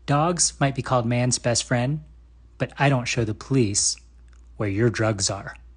Dogs might be called man's best friend, but I don't show the police where your drugs are.